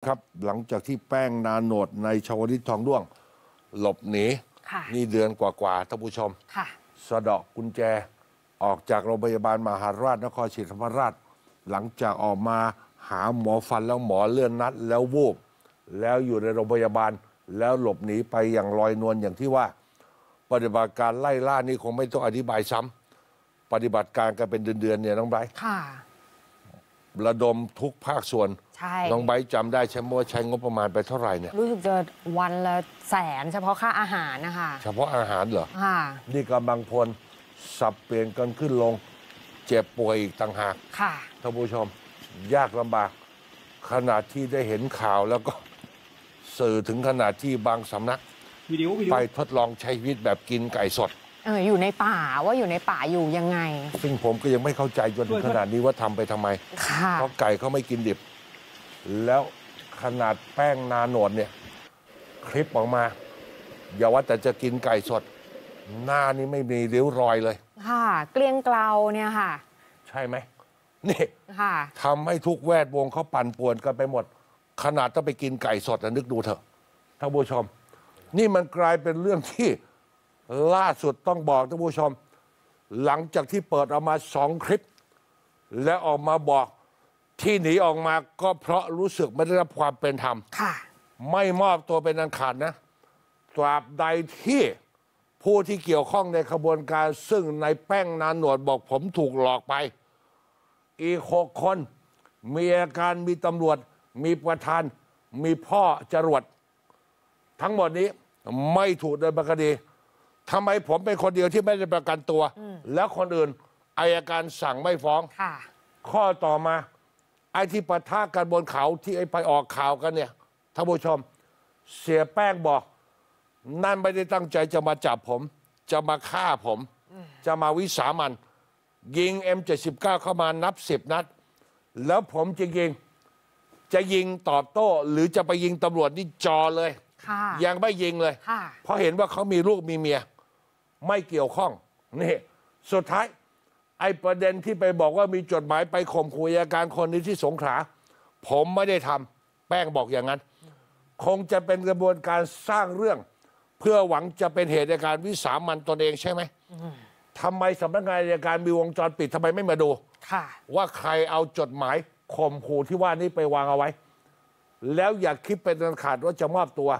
ครับหลังจากที่แป้งนาโนดในชวลิตทองด้วงหลบหนีนี่เดือนกว่าท่านผู้ชมสะเดาะกุญแจออกจากโรงพยาบาลมหาราชนครศรีธรรมราชหลังจากออกมาหาหมอฟันแล้วหมอเลื่อนนัดแล้ววูบแล้วอยู่ในโรงพยาบาลแล้วหลบหนีไปอย่างลอยนวลอย่างที่ว่าปฏิบัติการไล่ล่านี่คงไม่ต้องอธิบายซ้ำปฏิบัติการกันเป็นเดือนเนี่ยน้องไบร์ทระดมทุกภาคส่วนน้องไบร์ทจำได้ใช่ไหมว่าใช้งบประมาณไปเท่าไหร่เนี่ยรู้สึกจะวันละ100,000เฉพาะค่าอาหารนะคะเฉพาะอาหารเหรอนี่กำลังพลสับเปลี่ยนกันขึ้นลงเจ็บป่วยอีกต่างหากท่านผู้ชมยากลำบากขนาดที่ได้เห็นข่าวแล้วก็สื่อถึงขนาดที่บางสำนักไปทดลองใช้ชีวิตแบบกินไก่สดอยู่ในป่าว่าอยู่ในป่าอยู่ยังไงซึ่งผมก็ยังไม่เข้าใจจนถึงขนาดนี้ว่าทำไปทำไมเพราะไก่เขาไม่กินดิบแล้วขนาดแป้งนาโนดเนี่ยคลิปออกมาอย่าว่าแต่จะกินไก่สดหน้านี่ไม่มีริ้วรอยเลยเกลี้ยงเกลาเนี่ยค่ะใช่ไหมนี่ทำให้ทุกแวดวงเขาปั่นป่วนกันไปหมดขนาดต้องไปกินไก่สดนึกดูเถอะท่านผู้ชมนี่มันกลายเป็นเรื่องที่ล่าสุดต้องบอกท่านผู้ชมหลังจากที่เปิดออกมา2 คลิปและออกมาบอกที่หนีออกมาก็เพราะรู้สึกไม่ได้รับความเป็นธรรมไม่มอบตัวเป็นอันขาดนะตราบใดที่ผู้ที่เกี่ยวข้องในขบวนการซึ่งในแป้งนาโนดบอกผมถูกหลอกไปอีก6 คนมีอาการมีตำรวจมีประธานมีพ่อจรวดทั้งหมดนี้ไม่ถูกดำเนินคดีทำไมผมเป็นคนเดียวที่ไม่ได้ประกันตัวแล้วคนอื่นอัยการสั่งไม่ฟ้องข้อต่อมาไอ้ที่ปะทะกันบนเขาที่ไอ้ไปออกข่าวกันเนี่ยท่านผู้ชมเสียแป้งบอกนั่นไม่ได้ตั้งใจจะมาจับผมจะมาฆ่าผมจะมาวิสามันยิง M79 เข้ามานับ10 นัดแล้วผมจริงๆจะยิงตอบโต้หรือจะไปยิงตำรวจนี่จอเลยยังไม่ยิงเลยเพราะเห็นว่าเขามีลูกมีเมียไม่เกี่ยวข้องนี่สุดท้ายไอ้ประเด็นที่ไปบอกว่ามีจดหมายไปข่มขู่อัยการคนนี้ที่สงขลาผมไม่ได้ทำแป้งบอกอย่างนั้นคงจะเป็นกระบวนการสร้างเรื่องเพื่อหวังจะเป็นเหตุในการวิสามันตนเองใช่ไหมทำไมสำนักงานอัยการมีวงจรปิดทำไมไม่มาดูว่าใครเอาจดหมายข่มขู่ที่ว่านี้ไปวางเอาไว้แล้วอย่าคิดเป็นอันขาดว่าจะมอบตัว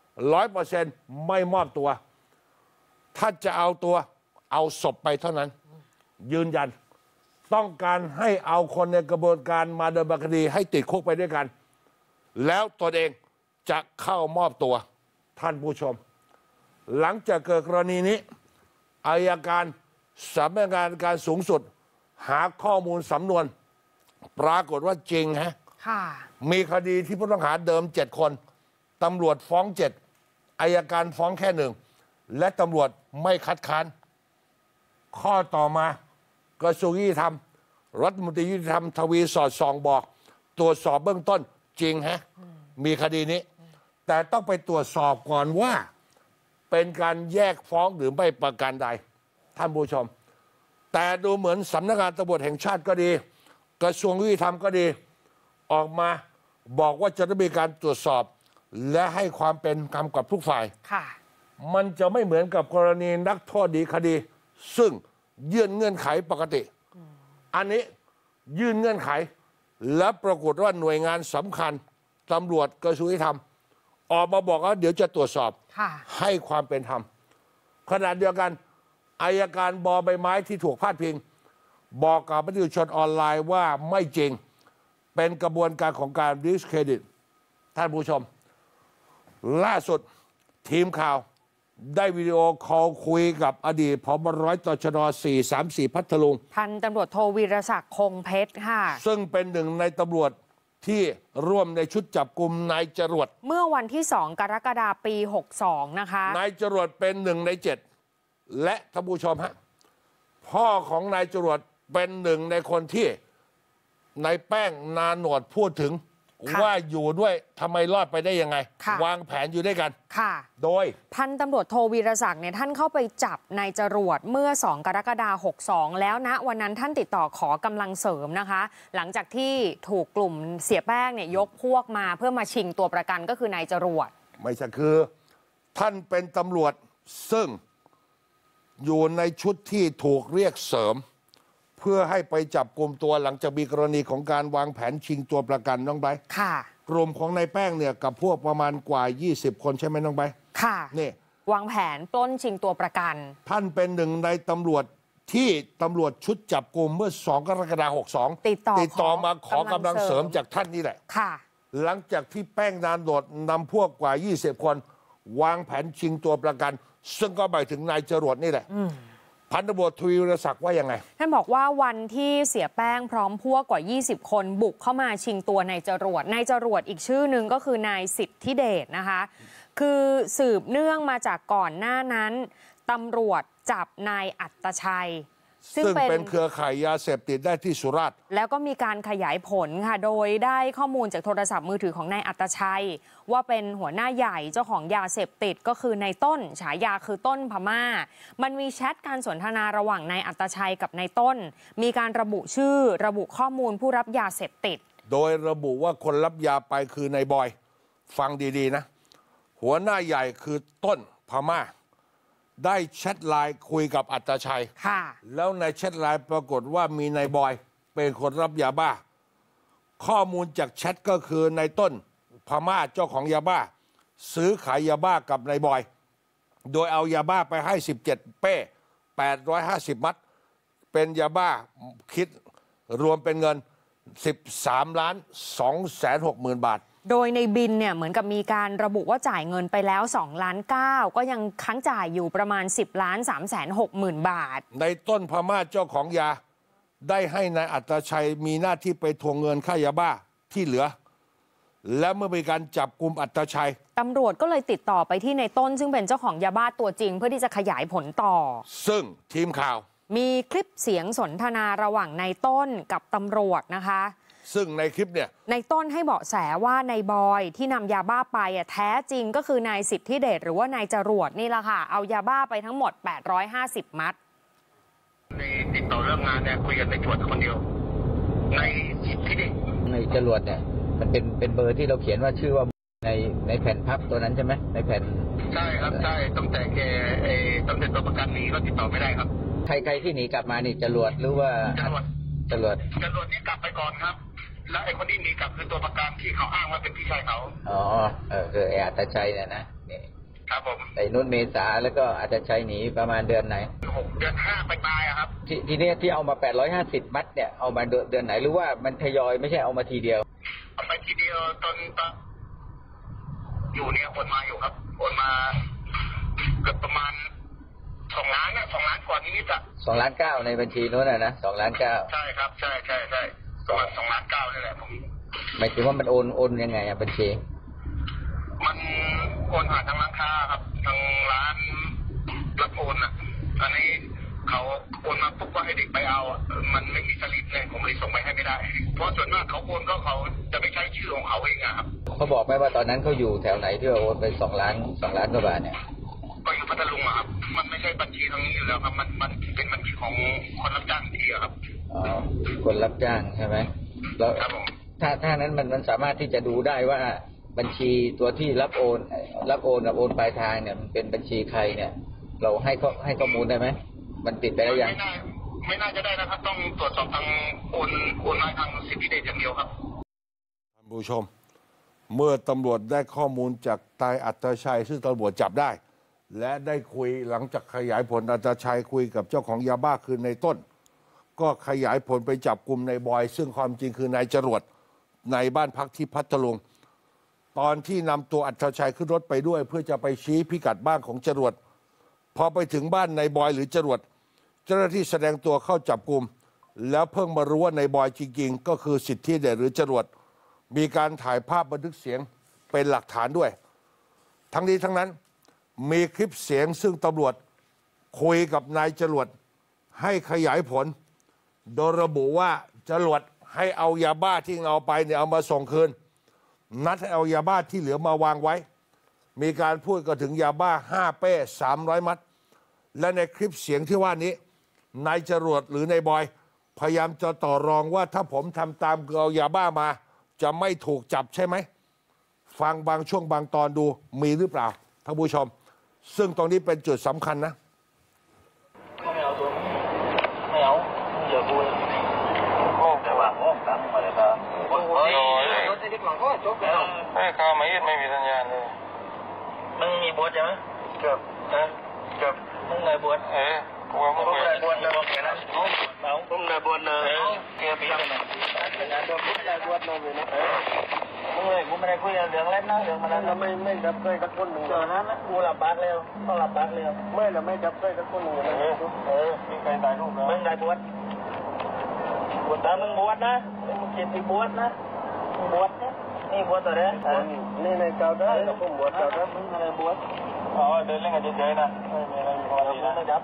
100%ไม่มอบตัวถ้าจะเอาตัวเอาศพไปเท่านั้นยืนยันต้องการให้เอาคนในกระบวนการมาดำเนินคดีให้ติดคุกไปด้วยกันแล้วตนเองจะเข้ามอบตัวท่านผู้ชมหลังจากเกิดกรณีนี้อัยการสำนักงานการสูงสุดหาข้อมูลสำนวนปรากฏว่าจริงมีคดีที่ผู้ต้องหาเดิม7 คนตำรวจฟ้อง7อัยการฟ้องแค่1และตำรวจไม่คัดค้านข้อต่อมากระทรวงยุติธรรมรัฐมนตรียุติธรรมทวีสอดส่องบอกตรวจสอบเบื้องต้นจริงมีคดีนี้แต่ต้องไปตรวจสอบก่อนว่าเป็นการแยกฟ้องหรือไม่ประการใดท่านผู้ชมแต่ดูเหมือนสำนักงานตำรวจแห่งชาติก็ดีกระทรวงยุติธรรมก็ดีออกมาบอกว่าจะต้องมีการตรวจสอบและให้ความเป็นธรรมกับทุกฝ่ายมันจะไม่เหมือนกับกรณีนักโทษดีคดีซึ่งยื่นเงื่อนไขปกติอันนี้ยื่นเงื่อนไขและปรากฏว่าหน่วยงานสำคัญตำรวจกระทรวงยุติธรรมออกมาบอกว่าเดี๋ยวจะตรวจสอบให้ความเป็นธรรมขณะเดียวกันอัยการบอใบไม้ที่ถูกพาดพิงบอกกับประชาชนออนไลน์ว่าไม่จริงเป็นกระบวนการของการดิสเครดิตท่านผู้ชมล่าสุดทีมข่าวได้วิดีโอคอลคุยกับอดีตผบ.ร้อยตชด.434 พัทลุงพันตำรวจโทวีรศักดิ์คงเพชรค่ะซึ่งเป็นหนึ่งในตำรวจที่ร่วมในชุดจับกลุ่มนายจรวดเมื่อวันที่2 กรกฎาคม ปี 62นะคะนายจรวดเป็น1 ใน 7และท่านผู้ชมพ่อของนายจรวดเป็น1 ในคนที่นายแป้งนาโนดพูดถึงว่าอยู่ด้วยทำไมรอดไปได้ยังไง วางแผนอยู่ด้วยกันค่ะโดยพันตำรวจโทวีรศักดิ์เนี่ยท่านเข้าไปจับนายจรวดเมื่อ2 กรกฎาคม 62แล้วนะวันนั้นท่านติดต่อขอกำลังเสริมนะคะหลังจากที่ถูกกลุ่มเสียแป้งเนี่ยยกพวกมาเพื่อมาชิงตัวประกันก็คือนายจรวดไม่ใช่คือท่านเป็นตำรวจซึ่งอยู่ในชุดที่ถูกเรียกเสริมเพื่อให้ไปจับกลุ่มตัวหลังจากมีกรณีของการวางแผนชิงตัวประกันน้องใบค่ะกลุ่มของนายแป้งเนี่ยกับพวกประมาณกว่า20 คนใช่ไหมน้องใบค่ะนี่วางแผนปล้นชิงตัวประกันท่านเป็นหนึ่งในตำรวจที่ตำรวจชุดจับกลุ่มเมื่อ2 กรกฎาคม 62ติดต่อมาขอกำลังเสริมจากท่านนี่แหละค่ะหลังจากที่แป้งนานโดดนำพวกกว่า20 คนวางแผนชิงตัวประกันซึ่งก็หมายถึงนายจรวดนี่แหละพันตำรวจทวีรศักดิ์ว่ายังไงท่านบอกว่าวันที่เสียแป้งพร้อมพวกกว่า20 คนบุกเข้ามาชิงตัวนายจรวดอีกชื่อหนึ่งก็คือนายสิทธิเดชนะคะคือสืบเนื่องมาจากก่อนหน้านั้นตำรวจจับนายอัตชัยซึ่งเป็นเครือข่ายยาเสพติดได้ที่สุราษฎร์แล้วก็มีการขยายผลค่ะโดยได้ข้อมูลจากโทรศัพท์มือถือของนายอัตชัยว่าเป็นหัวหน้าใหญ่เจ้าของยาเสพติดก็คือนายต้นฉายาคือต้นพม่ามันมีแชทการสนทนาระหว่างนายอัตชัยกับนายต้นมีการระบุชื่อระบุข้อมูลผู้รับยาเสพติดโดยระบุว่าคนรับยาไปคือนายบอยฟังดีๆนะหัวหน้าใหญ่คือต้นพม่าได้แชทไลน์คุยกับอัตชัยแล้วในแชทไลน์ปรากฏว่ามีนายบอยเป็นคนรับยาบ้าข้อมูลจากแชทก็คือนายต้นพม่าเจ้าของยาบ้าซื้อขายยาบ้ากับนายบอยโดยเอายาบ้าไปให้17 เป้850 มัดเป็นยาบ้าคิดรวมเป็นเงิน13,260,000 บาทโดยในบินเนี่ยเหมือนกับมีการระบุว่าจ่ายเงินไปแล้ว2.9 ล้านก็ยังค้างจ่ายอยู่ประมาณ10,360,000 บาทในต้นพม่าเจ้าของยาได้ให้นายอัตชัยมีหน้าที่ไปทวงเงินค่ายาบ้าที่เหลือและเมื่อมีการจับกุมอัตชัยตำรวจก็เลยติดต่อไปที่ในต้นซึ่งเป็นเจ้าของยาบ้าตัวจริงเพื่อที่จะขยายผลต่อซึ่งทีมข่าวมีคลิปเสียงสนทนาระหว่างในต้นกับตำรวจนะคะซึ่งในคลิปเนี่ยในต้นให้เบาะแสว่านายบอยที่นำยาบ้าไปแท้จริงก็คือนายสิทธิเดชหรือว่านายจรวดนี่แหละค่ะเอายาบ้าไปทั้งหมด850 มัดในติดต่อเรื่องงานเนี่ยคุยกันในจรวดคนเดียวในสิทธิเดชในจรวดเนี่ยมันเป็นเบอร์ที่เราเขียนว่าชื่อว่าในแผ่นพับตัวนั้นใช่ไหมในแผ่นใช่ครับใช่ตั้งแต่แกตั้งแต่ตัวประกันหนีก็ติดต่อไม่ได้ครับใครที่หนีกลับมานี่จรวดหรือว่าจรวดนี่กลับไปก่อนครับแล้วไอ้คนที่หนีกลับคือตัวประกันที่เขาอ้างว่าเป็นพี่ชายเขาคืออัตชัยเนี่ยนะนี่ครับผมไอ้นุ่นเมษาแล้วก็อัตชัยหนีประมาณเดือนไหน 6 เดือน 5ไปครับทีนี้ที่เอามา850 มัดเนี่ยเอามาเดือนไหนหรือว่ามันทยอยไม่ใช่เอามาทีเดียวเอาไปทีเดียวตอนอยู่เนี่ยโอนมาอยู่ครับโอนมาเกือบประมาณ2 ล้านนะ2 ล้านกว่านิดๆอ่ะ 2.9 ล้านในบัญชีนู้นนะ2.9 ล้านใช่ครับใช่ประมาณ2.9 ล้านนี่แหละผมหมายถึงว่ามันโอนยังไงบัญชีมันโอนผ่านทางร้านค้าครับทางร้านรับโอนอ่ะอันนี้เขาโอนมาปุ๊บก็ให้เด็กไปเอามันไม่มีสลิปเลยผมเลยส่งไปให้ไม่ได้เพราะส่วนมากเขาโอนก็เขาจะไม่ใช้ชื่อของเขาเองอะครับเขาบอกไหมว่าตอนนั้นเขาอยู่แถวไหนที่โอนไป2 ล้านกว่าบาทเนี่ยก็อยู่พัทลุงครับมันไม่ใช่บัญชีทางนี้อยู่แล้วครับมันเป็นบัญชีของคนรับจ้างที่ครับคนรับจ้างใช่ไหมแล้วถ้านั้นมันสามารถที่จะดูได้ว่าบัญชีตัวที่รับโอนกับโอนปลายทางเนี่ยมันเป็นบัญชีใครเนี่ยเราให้ข้อมูลได้ไหมมันติดไปแล้วยังไม่น่าจะได้นะครับต้องตรวจสอบทางโอนมาทางสิทธิเดชอย่างเดียวครับท่านผู้ชมเมื่อตำรวจได้ข้อมูลจากนายอัตชัยซึ่งตำรวจจับได้และได้คุยหลังจากขยายผลอัตชัยคุยกับเจ้าของยาบ้าคือในต้นก็ขยายผลไปจับกลุ่มนายบอยซึ่งความจริงคือนายจรวดในบ้านพักที่พัทลุงตอนที่นำตัวอัตชัยขึ้นรถไปด้วยเพื่อจะไปชี้พิกัดบ้านของจรวดพอไปถึงบ้านนายบอยหรือจรวดเจ้าหน้าที่แสดงตัวเข้าจับกลุ่มแล้วเพิ่งมารู้ว่านายบอยจริงๆก็คือสิทธิเดชหรือจรวดมีการถ่ายภาพบันทึกเสียงเป็นหลักฐานด้วยทั้งนี้ทั้งนั้นมีคลิปเสียงซึ่งตำรวจคุยกับนายจรวดให้ขยายผลโดยระบุว่าจรวดให้เอายาบ้าที่เอาไปเนี่ยเอามาส่งคืนนัดให้เอายาบ้าที่เหลือมาวางไว้ มีการพูดก็ถึงยาบ้า5 เป้ 300 มัด และในคลิปเสียงที่ว่านี้นายจรวดหรือนายบอยพยายามจะต่อรองว่าถ้าผมทำตามเอายาบ้ามาจะไม่ถูกจับใช่ไหมฟังบางช่วงบางตอนดูมีหรือเปล่าท่านผู้ชมซึ่งตรงนี้เป็นจุดสำคัญนะไม่เอาตัวไม่เอาอย่าพูดโอ้แต่ว่าโอ้ตั้งมาเลยครับโอ้ยรถที่หลังก็จบแล้วไม่เข้าไม่มีสัญญาณเลยมึงมีบวชใช่ไหมเกือบมึงไงบวชกูว่ามึงไงบวชนะแค่นั้นมึงไงบวชนะเกี่ยวปีกันนะมึงไงบวชนะเลยนะกูไม่ได้คุยเรื่องเล่นนะเรื่องมันนั้นไม่จับได้กับคนหนึ่งเจอนั้นกูหลับปากเร็วต้องหลับปากเร็วไม่จับได้กับคนหนึ่งมีใครตายลูกแล้วมึงไงบวชแต่มึงบวชนะมึงเจ็บที่บวชนะบวชนะนี่บวชตัวเนี้ยนี่ในเจ้าได้กับผมบวชเจ้าได้มึงอะไรบวชอ๋อเดินเล่นกันเฉยๆนะไม่มีอะไรอยู่พอดีนะไม่จับ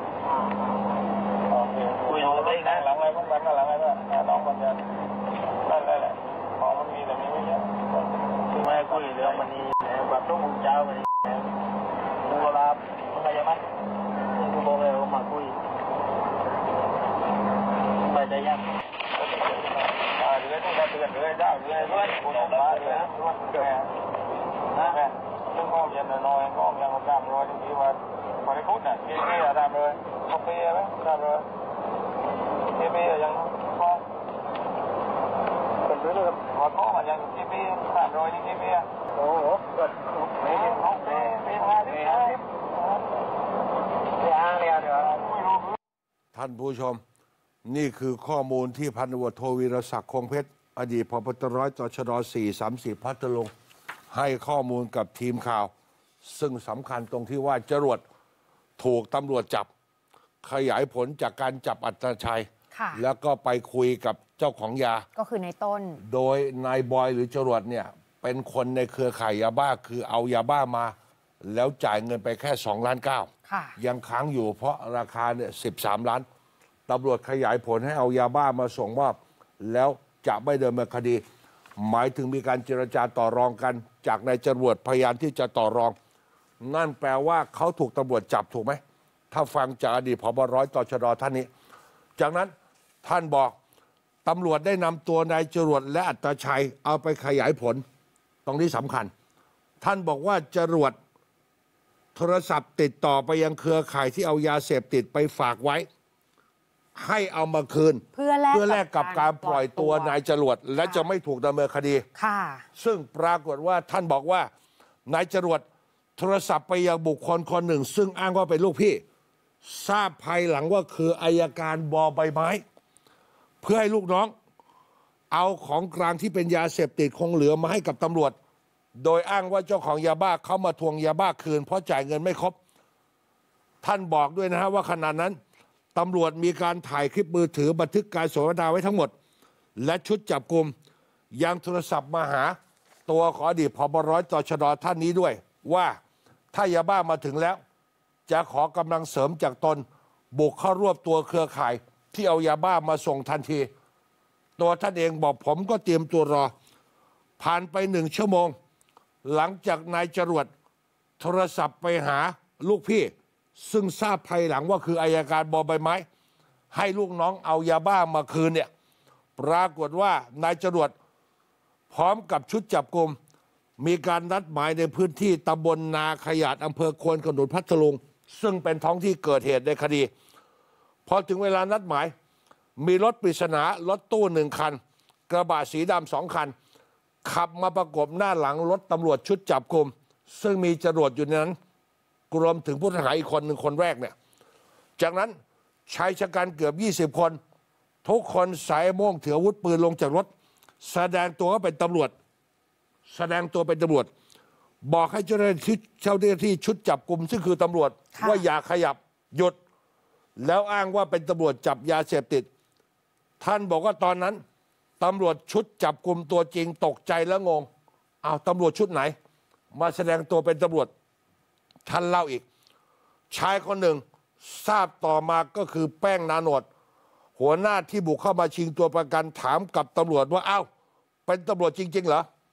คุยอะไรนะหลังอะไรพวกนั้นหลังอะไรก็น้องมันจะนั่นแหละของมันมีแต่มีไม่เยอะไม่คุยเรื่องมันนี่แบบต้องมุงเจ้ามันกูก็รับมึงอะไรมั้ยกูบอกเลยว่ามาคุยไม่ได้ยังเรือต้องการเตือนเรือเจ้าเรือด้วยกูต้องมาเรือเกิดนะซึ่งก็เย็นน้อยก็ยังตามรอยที่ว่าพอได้พูดน่ะที่ตามเลยคอฟฟี่ไหมตามเลยที่ยังพอเป็นเรื่องว่าก็มันยังที่ตามรอยที่โอ้โหไม่เห็นเขาไม่มาที่ท่านผู้ชมนี่คือข้อมูลที่พันตำรวจโทวีรศักดิ์คงเพชรอดีตผบ.ตร.ตชด.430 พัทลุงให้ข้อมูลกับทีมข่าวซึ่งสำคัญตรงที่ว่าจรวดถูกตำรวจจับขยายผลจากการจับอัตชัยแล้วก็ไปคุยกับเจ้าของยาก็คือในต้นโดยนายบอยหรือจรวดเนี่ยเป็นคนในเครือข่ายยาบ้าคือเอายาบ้ามาแล้วจ่ายเงินไปแค่2.9 ล้านยังค้างอยู่เพราะราคาเนี่ย13 ล้านตำรวจขยายผลให้เอายาบ้ามาส่งมอบแล้วจะไม่เดินมาคดีหมายถึงมีการเจรจาต่อรองกันจากนายจรวดพยายามที่จะต่อรองนั่นแปลว่าเขาถูกตำรวจจับถูกไหมถ้าฟังจากอดีตผบ.ตชด.ท่านนี้จากนั้นท่านบอกตำรวจได้นำตัวนายจรวดและอัตชัยเอาไปขยายผลตรงนี้สำคัญท่านบอกว่าจรวดโทรศัพท์ติดต่อไปยังเครือข่ายที่เอายาเสพติดไปฝากไว้ให้เอามาคืนเพื่อแลกกับการปล่อยตัวนายจรวดและจะไม่ถูกดำเนินคดีซึ่งปรากฏว่าท่านบอกว่านายจรวดโทรศัพท์ไปยังบุคคลคนหนึ่งซึ่งอ้างว่าเป็นลูกพี่ทราบภายหลังว่าคืออัยการบอใบไม้เพื่อให้ลูกน้องเอาของกลางที่เป็นยาเสพติดคงเหลือมาให้กับตำรวจโดยอ้างว่าเจ้าของยาบ้าเขามาทวงยาบ้าคืนเพราะจ่ายเงินไม่ครบท่านบอกด้วยนะฮะว่าขณะนั้นตำรวจมีการถ่ายคลิปมือถือบันทึกการสนทนาไว้ทั้งหมดและชุดจับกุมยังโทรศัพท์มาหาตัวของอดีตผบ.ตชด.ท่านนี้ด้วยว่าถ้ายาบ้ามาถึงแล้วจะขอกำลังเสริมจากตนบุกเข้ารวบตัวเครือข่ายที่เอายาบ้ามาส่งทันทีตัวท่านเองบอกผมก็เตรียมตัวรอผ่านไป1 ชั่วโมงหลังจากนายจรวดโทรศัพท์ไปหาลูกพี่ซึ่งทราบภายหลังว่าคืออัยการบอใบไม้ให้ลูกน้องเอายาบ้ามาคืนเนี่ยปรากฏว่านายจรวดพร้อมกับชุดจับกุมมีการนัดหมายในพื้นที่ตำบลนาขยาดอำเภอควนขนุนพัทลุงซึ่งเป็นท้องที่เกิดเหตุในคดีพอถึงเวลานัดหมายมีรถปริศนารถตู้1 คันกระบะสีดำ2 คันขับมาประกบหน้าหลังรถตำรวจชุดจับกุมซึ่งมีจรวดอยู่ในนั้นรวมถึงผู้ต้องหาอีกคนหนึ่งคนแรกเนี่ยจากนั้นชายชะกันเกือบ20 คนทุกคนใส่โม่งถืออาวุธปืนลงจากรถแสดงตัวว่าเป็นตำรวจบอกให้เจ้าหน้าที่ชุดจับกุมซึ่งคือตำรวจว่าอย่าขยับหยุดแล้วอ้างว่าเป็นตำรวจจับยาเสพติดท่านบอกว่าตอนนั้นตำรวจชุดจับกุมตัวจริงตกใจและงงอ้าวตำรวจชุดไหนมาแสดงตัวเป็นตำรวจท่านเล่าอีกชายคนหนึ่งทราบต่อมาก็คือแป้งนาโนดหัวหน้าที่บุกเข้ามาชิงตัวประกันถามกับตำรวจว่าอ้าวเป็นตำรวจจริงๆเหรอ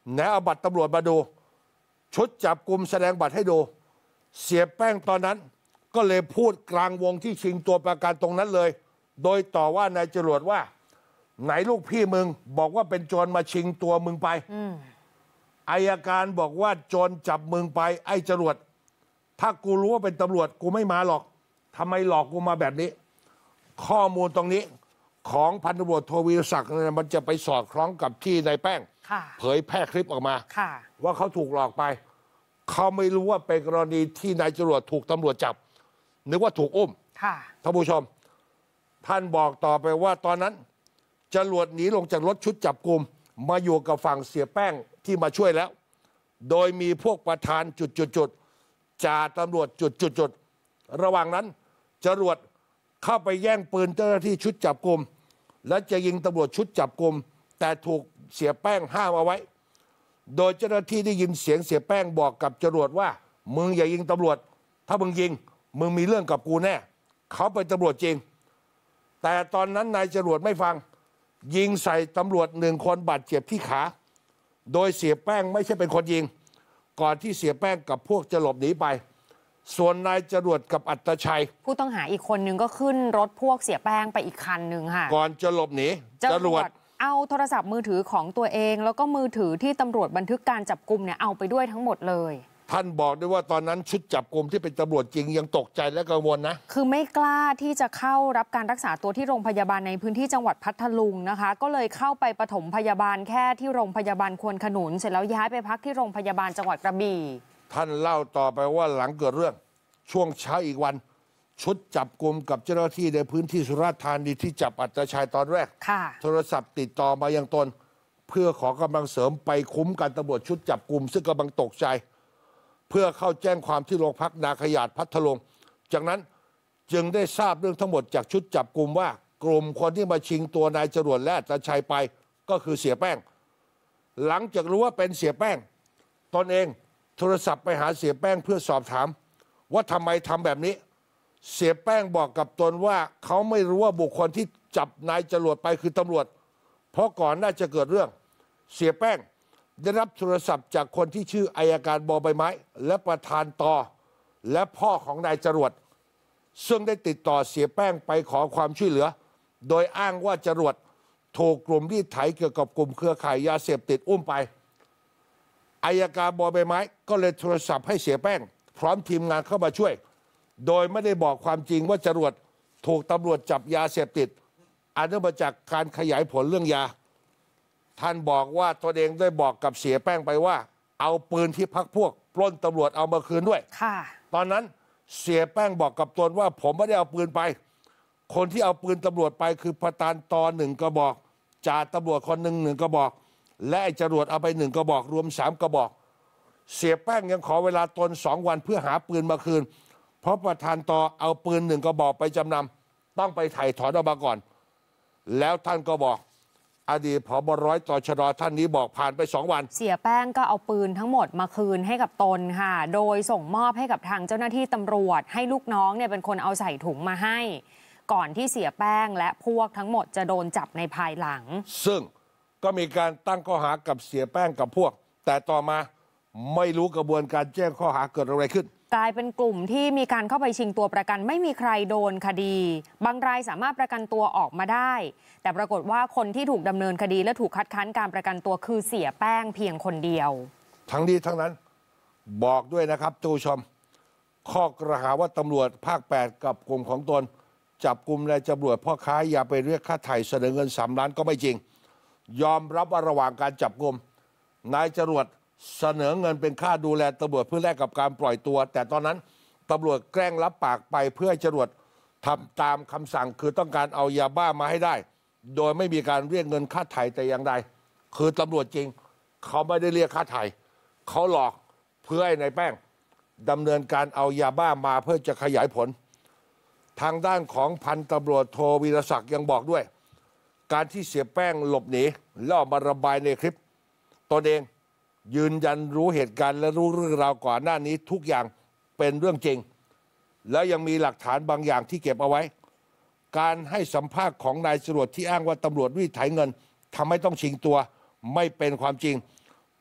ไหนเอาบัตรตำรวจมาดูชุดจับกุมแสดงบัตรให้ดูเสียแป้งตอนนั้นก็เลยพูดกลางวงที่ชิงตัวประกันตรงนั้นเลยโดยต่อว่านายจรวดว่าไหนลูกพี่มึงบอกว่าเป็นโจรมาชิงตัวมึงไปอัยการบอกว่าโจรจับมึงไปไอ้จรวดถ้ากูรู้ว่าเป็นตำรวจกูไม่มาหรอกทำไมหลอกกูมาแบบนี้ข้อมูลตรงนี้ของพันตำรวจโทวีรศักดิ์มันจะไปสอดคล้องกับที่นายแป้งเผยแพร่คลิปออกมาว่าเขาถูกหลอกไปเขาไม่รู้ว่าเป็นกรณีที่นายจรวดถูกตำรวจจับนึกว่าถูกอุ้มท่านผู้ชมท่านบอกต่อไปว่าตอนนั้นจรวดหนีลงจากรถชุดจับกุมมาอยู่กับฝั่งเสียแป้งที่มาช่วยแล้วโดยมีพวกประธานจุดจ่าตำรวจจุดระหว่างนั้นจรวดเข้าไปแย่งปืนเจ้าหน้าที่ชุดจับกุมและจะยิงตำรวจชุดจับกุมแต่ถูกเสียแป้งห้ามเอาไว้โดยเจ้าหน้าที่ได้ยินเสียงเสียแป้งบอกกับจรวดว่ามึงอย่ายิงตำรวจถ้ามึงยิงมึงมีเรื่องกับกูแน่เขาเป็นตำรวจจริงแต่ตอนนั้นนายจรวดไม่ฟังยิงใส่ตำรวจ1 คนบาดเจ็บที่ขาโดยเสียแป้งไม่ใช่เป็นคนยิงก่อนที่เสียแป้งกับพวกจะหลบหนีไปส่วนนายจรวดกับอัตชัยผู้ต้องหาอีกคนนึงก็ขึ้นรถพวกเสียแป้งไปอีกคันหนึ่งค่ะก่อนจะหลบหนีจรวดเอาโทรศัพท์มือถือของตัวเองแล้วก็มือถือที่ตำรวจบันทึกการจับกุมเนี่ยเอาไปด้วยทั้งหมดเลยท่านบอกด้วยว่าตอนนั้นชุดจับกุมที่เป็นตำรวจจริงยังตกใจและกังวลนะคือไม่กล้าที่จะเข้ารับการรักษาตัวที่โรงพยาบาลในพื้นที่จังหวัดพัทลุงนะคะก็เลยเข้าไปปฐมพยาบาลแค่ที่โรงพยาบาลควนขนุนเสร็จแล้วย้ายไปพักที่โรงพยาบาลจังหวัดกระบี่ท่านเล่าต่อไปว่าหลังเกิดเรื่องช่วงเช้าอีกวันชุดจับกุมกับเจ้าหน้าที่ในพื้นที่สุราษฎร์ธานีที่จับอัตชัยตอนแรกโทรศัพท์ติดต่อมายังตนเพื่อขอกำลังเสริมไปคุ้มกันตำรวจชุดจับกุมซึ่งกำลังตกใจเพื่อเข้าแจ้งความที่โรงพักนาขยาดพัทลุงจากนั้นจึงได้ทราบเรื่องทั้งหมดจากชุดจับกุมว่ากลุ่มคนที่มาชิงตัวนายจรวดและอัตชัยไปก็คือเสียแป้งหลังจากรู้ว่าเป็นเสียแป้งตนเองโทรศัพท์ไปหาเสียแป้งเพื่อสอบถามว่าทำไมทำแบบนี้เสียแป้งบอกกับตนว่าเขาไม่รู้ว่าบุคคลที่จับนายจรวดไปคือตำรวจเพราะก่อนน่าจะเกิดเรื่องเสียแป้งได้รับโทรศัพท์จากคนที่ชื่ออัยการบอใบไม้และประธานตอและพ่อของนายจรวดซึ่งได้ติดต่อเสียแป้งไปขอความช่วยเหลือโดยอ้างว่าจรวดถูกกลุ่มรีดไถเกี่ยวกับกลุ่มเครือข่ายยาเสพติดอุ้มไปอัยการบอใบไม้ก็เลยโทรศัพท์ให้เสียแป้งพร้อมทีมงานเข้ามาช่วยโดยไม่ได้บอกความจริงว่าจรวดถูกตำรวจจับยาเสพติดอันเนื่องมาจากการขยายผลเรื่องยาท่านบอกว่าตนเองได้บอกกับเสียแป้งไปว่าเอาปืนที่พักพวกปล้นตำรวจเอามาคืนด้วยตอนนั้นเสียแป้งบอกกับตนว่าผมไม่ได้เอาปืนไปคนที่เอาปืนตำรวจไปคือประธานตอ1 กระบอกจ่าตำรวจคนหนึ่ง1 กระบอกและไอ้จรวดเอาไป1 กระบอกรวม3 กระบอกเสียแป้งยังขอเวลาตน2 วันเพื่อหาปืนมาคืนเพราะประธานตอเอาปืน1 กระบอกไปจำนำต้องไปไถ่ถอนออกมาก่อนแล้วท่านก็บอกอดีตผบ.ร้อยตชด.ท่านนี้บอกผ่านไป2 วันเสียแป้งก็เอาปืนทั้งหมดมาคืนให้กับตนค่ะโดยส่งมอบให้กับทางเจ้าหน้าที่ตำรวจให้ลูกน้องเนี่ยเป็นคนเอาใส่ถุงมาให้ก่อนที่เสียแป้งและพวกทั้งหมดจะโดนจับในภายหลังซึ่งก็มีการตั้งข้อหากับเสียแป้งกับพวกแต่ต่อมาไม่รู้กระบวนการแจ้งข้อหาเกิดอะไรขึ้นกลายเป็นกลุ่มที่มีการเข้าไปชิงตัวประกันไม่มีใครโดนคดีบางรายสามารถประกันตัวออกมาได้แต่ปรากฏว่าคนที่ถูกดำเนินคดีและถูกคัดค้านการประกันตัวคือเสียแป้งเพียงคนเดียวทั้งนี้ทั้งนั้นบอกด้วยนะครับทุกชมข้อกล่าวหาว่าตำรวจภาค8กับกลุ่มของตนจับกลุ่มนายจรวดพ่อค้าอย่าไปเรียกค่าไถ่เสนอเงิน3 ล้านก็ไม่จริงยอมรับว่าระหว่างการจับกุมนายจรวดเสนอเงินเป็นค่าดูแลตำรวจเพื่อแลกกับการปล่อยตัวแต่ตอนนั้นตำรวจแกล้งรับปากไปเพื่อให้จรวดทำตามคำสั่งคือต้องการเอายาบ้ามาให้ได้โดยไม่มีการเรียกเงินค่าไถ่แต่อย่างใดคือตำรวจจริงเขาไม่ได้เรียกค่าไถ่เขาหลอกเพื่อให้นายแป้งดำเนินการเอายาบ้ามาเพื่อจะขยายผลทางด้านของพันตำรวจโทวีรศักดิ์ยังบอกด้วยการที่เสียแป้งหลบหนีแล้วออกมาระบายในคลิปตนเองยืนยันรู้เหตุการณ์และรู้เรื่องราวก่อนหน้านี้ทุกอย่างเป็นเรื่องจริงแล้วยังมีหลักฐานบางอย่างที่เก็บเอาไว้การให้สัมภาษณ์ของนายจรวดที่อ้างว่าตำรวจรีดไถเงินทำให้ต้องชิงตัวไม่เป็นความจริง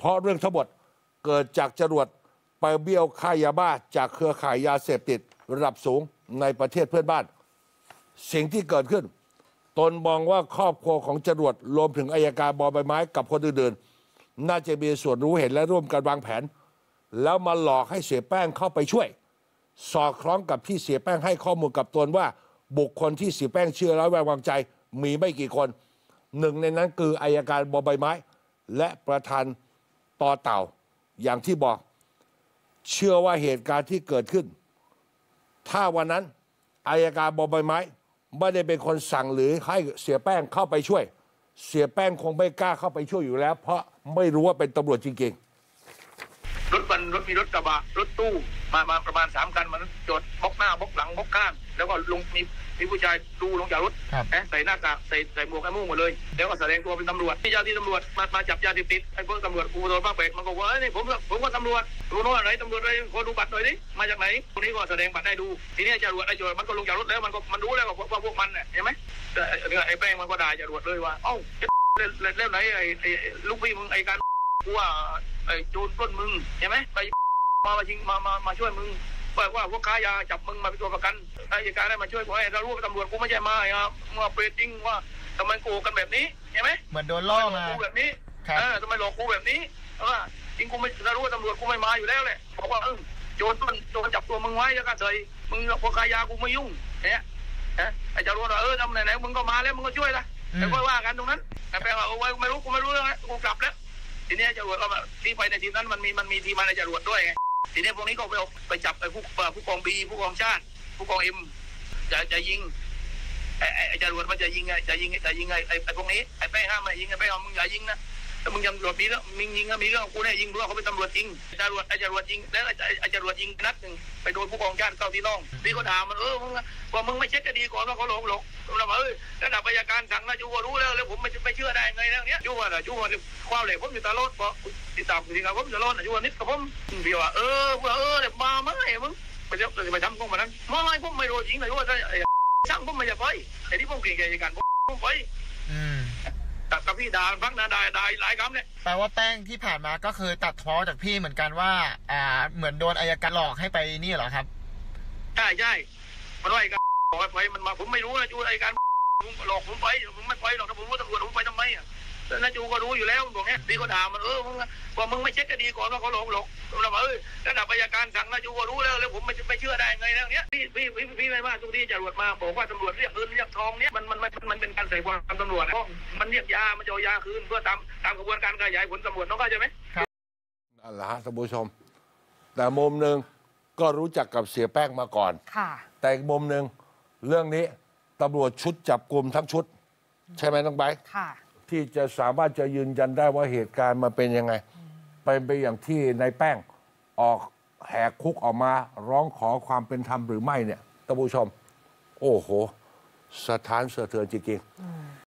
เพราะเรื่องทั้งหมดเกิดจากจรวดไปเบี้ยวค่ายาบ้าจากเครือข่ายยาเสพติดระดับสูงในประเทศเพื่อนบ้านสิ่งที่เกิดขึ้นตนมองว่าครอบครัวของจรวดรวมถึงอัยการบอใบไม้กับคนอื่นๆน่าจะมีส่วนรู้เห็นและร่วมกันวางแผนแล้วมาหลอกให้เสียแป้งเข้าไปช่วยสอดคล้องกับที่เสียแป้งให้ข้อมูลกับตนว่าบุคคลที่เสียแป้งเชื่อและไว้วางใจมีไม่กี่คนหนึ่งในนั้นคืออัยการบอใบไม้และประธานต่อเต่าอย่างที่บอกเชื่อว่าเหตุการณ์ที่เกิดขึ้นถ้าวันนั้นอัยการบอใบไม้ไม่ได้เป็นคนสั่งหรือให้เสียแป้งเข้าไปช่วยเสียแป้งคงไม่กล้าเข้าไปช่วยอยู่แล้วเพราะไม่รู้ว่าเป็นตำรวจจริงๆมีรถกระบะรถตู้มาประมาณ3 คันมันจอดบล็อกหน้าบล็อกหลังบล็อกข้างแล้วก็ลงมีผู้ชายดูลงจากรถใส่หน้ากากใส่หมวกไอ้ม่วงหมดเลยแล้วก็แสดงตัวเป็นตำรวจที่เจ้าที่ตำรวจมาจับยาเสพติดไอ้พวกตำรวจภูธรภาค 8มันก็ว่านี่ผมก็ตำรวจรู้ว่าไหนตำรวจอะไรขอดูบัตรหน่อยดิมาจากไหนคนนี้ก็แสดงบัตรให้ดูทีนี้จรวดมันก็ลงจากรถแล้วมันรู้แล้วว่าพวกมันเนี่ยเห็นไหมไอ้แป้งมันก็ด่าจรวดเลยว่าเอ้าแล้วไหนไอ้ลูกพี่มึงไอ้การกูว่าไอ้โจรปล้นมึงเห็นไหมไปมาช่วยมึงว่าพวกค้ายาจับมึงมาเป็นตัวประกันไอ้การได้มาช่วยกูให้เรารู้ว่าตำรวจกูไม่ใช่มาเปรตจริงว่าทำไมโกกันแบบนี้เห็นไหมเหมือนโดนล่อมากูแบบนี้ทำไมหลอกกูแบบนี้ว่าจริงกูไม่เรารู้ว่าตำรวจกูไม่มาอยู่แล้วแหละบอกว่าโจรจับตัวมึงไว้แล้วก็เฉยมึงพวกค้ายากูไม่ยุ่งเนี่ยไอ้จารวดว่าทำไหนมึงก็มาแล้วมึงก็ช่วยละแต่ก็ว่ากันตรงนั้นแต่แปลว่ากูไม่รู้เรื่องกูกลับแล้วทีนี้จรวดก็ที่ไปในทีมนั้นมันมีทีมมาในจรวดด้วยไงทีนี้พวกนี้ก็ไปจับไอ้ผู้กองบีผู้กองชาติผู้กองเอ็มจะยิงไอ้จรวดมันจะยิงไงไอ้พวกนี้ไอ้แป้งห้ามไม่ยิงไอ้แป้งมึงอย่ายิงนะแต่มึงยังตำรวจมีแล้วมึงยิงก็มีเรื่องกูเนี่ยยิงด้วยเขาเป็นตำรวจจริงไอ้จรวดยิงแล้วไอ้จรวดยิงนัดหนึ่งไปโดนผู้กองชาติเข้าที่น่องพี่ก็ถามมันมึงว่ามึงไม่เช็คคดีก่อนว่าเขาหลอกเราบอกระดับอัยการสั่งนะจูก็รู้แล้วผมไม่เชื่อได้ไงเรื่องนี้จูว่าความเหลวผมอยู่ตลอดเพราะติดตามคดีกับผมตลอดจูว่านิดกับผมพี่ว่าเดี๋ยวมาไม่มึงไปทำกองมานั้นไม่ผมไม่รู้จริงเลยว่าช่างผมไม่จะไปแต่ที่ผมเก่งใจกันผมไปกับพี่ด่าฟังนะด่าหลายคำเนี่ยแปลว่าแป้งที่ผ่านมาก็เคยตัดพ้อจากพี่เหมือนกันว่าเหมือนโดนอัยการหลอกให้ไปนี่เหรอครับใช่มันว่าไอ้การหลอกไปมันมาผมไม่รู้นะจูไอ้การหลอกผมไปผมไม่ไปหรอกถ้าผมรู้ตำรวจผมไปทำไมแล้วจูก็รู้อยู่แล้วบอกเนี้ยพี่ก็ถามมันว่ามึงไม่เช็คคดีก่อนว่าเขาหลอกเราบอกระดับอัยการสั่งนะจูก็รู้แล้วผมไม่เชื่อได้ไงแล้วเนี้ยพี่ไม่ว่าทุกที่จรวดมาบอกว่าตำรวจเรียกเงินเรียกทองเนี้ยมันเป็นการใส่ความตำรวจมันเรียกยามันจะเอายาคืนเพื่อตามกระบวนการขยายผลตำรวจน้องเข้าใจไหมนั่นแหละฮะท่านผู้ชมแต่มุมหนึ่งก็รู้จักกับเสียแป้งมาก่อนแต่อีกมุมหนึ่งเรื่องนี้ตำรวจชุดจับกลุ่มทั้งชุดใช่ไหมน้องไบร์ทที่จะสามารถจะยืนยันได้ว่าเหตุการณ์มันเป็นยังไงเป็นไปอย่างที่นายแป้งออกแหกคุกออกมาร้องขอความเป็นธรรมหรือไม่เนี่ยท่านผู้ชมโอ้โหสะท้านสะเทือนจริงๆ